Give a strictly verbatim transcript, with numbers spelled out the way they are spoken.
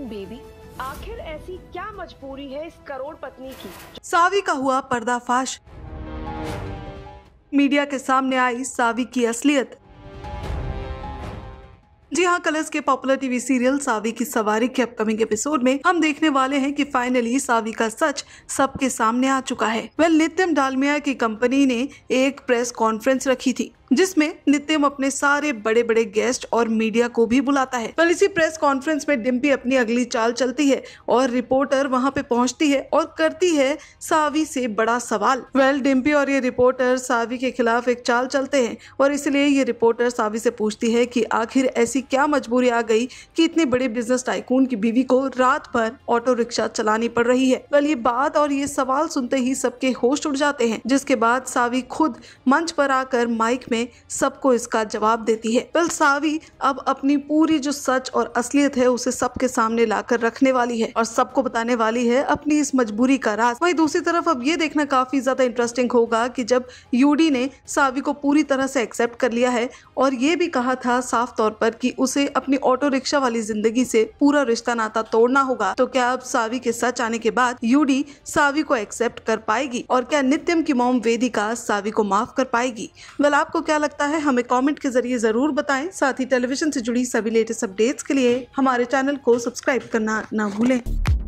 One baby. आखिर ऐसी क्या मजबूरी है इस करोड़ पत्नी की? सावी का हुआ पर्दाफाश। मीडिया के सामने आई सावी की असलियत। जी हाँ, कलर्स के पॉपुलर टीवी सीरियल सावी की सवारी के अपकमिंग एपिसोड में हम देखने वाले हैं कि फाइनली सावी का सच सबके सामने आ चुका है। वेल, नित्यम डालमिया की कंपनी ने एक प्रेस कॉन्फ्रेंस रखी थी जिसमें नित्यम अपने सारे बड़े बड़े गेस्ट और मीडिया को भी बुलाता है। वेल, इसी प्रेस कॉन्फ्रेंस में डिम्पी अपनी अगली चाल चलती है और रिपोर्टर वहां पे पहुंचती है और करती है सावी से बड़ा सवाल। वेल, डिम्पी और ये रिपोर्टर सावी के खिलाफ एक चाल चलते हैं और इसलिए ये रिपोर्टर सावी से पूछती है कि आखिर ऐसी क्या मजबूरी आ गई कि इतनी बड़ी बिजनेस टाइकून की बीवी को रात भर ऑटो रिक्शा चलानी पड़ रही है। वेल, ये बात और ये सवाल सुनते ही सबके होश उड़ जाते हैं, जिसके बाद सावी खुद मंच पर आकर माइक में सबको इसका जवाब देती है। वेल, सावी अब अपनी पूरी जो सच और असलियत है उसे सबके सामने लाकर रखने वाली है और सबको बताने वाली है अपनी इस मजबूरी का राज। वहीं दूसरी तरफ अब ये देखना काफी ज्यादा इंटरेस्टिंग होगा कि जब यूडी ने सावी को पूरी तरह से एक्सेप्ट कर लिया है और ये भी कहा था साफ तौर पर कि उसे अपनी ऑटो रिक्शा वाली जिंदगी से पूरा रिश्ता नाता तोड़ना होगा, तो क्या अब सावी के सच आने के बाद यूडी सावी को एक्सेप्ट कर पाएगी और क्या नित्यम की मॉम वेदिका सावी को माफ कर पाएगी? वेल, आपको क्या लगता है हमें कमेंट के जरिए जरूर बताएं। साथ ही टेलीविजन से जुड़ी सभी लेटेस्ट अपडेट्स के लिए हमारे चैनल को सब्सक्राइब करना ना भूलें।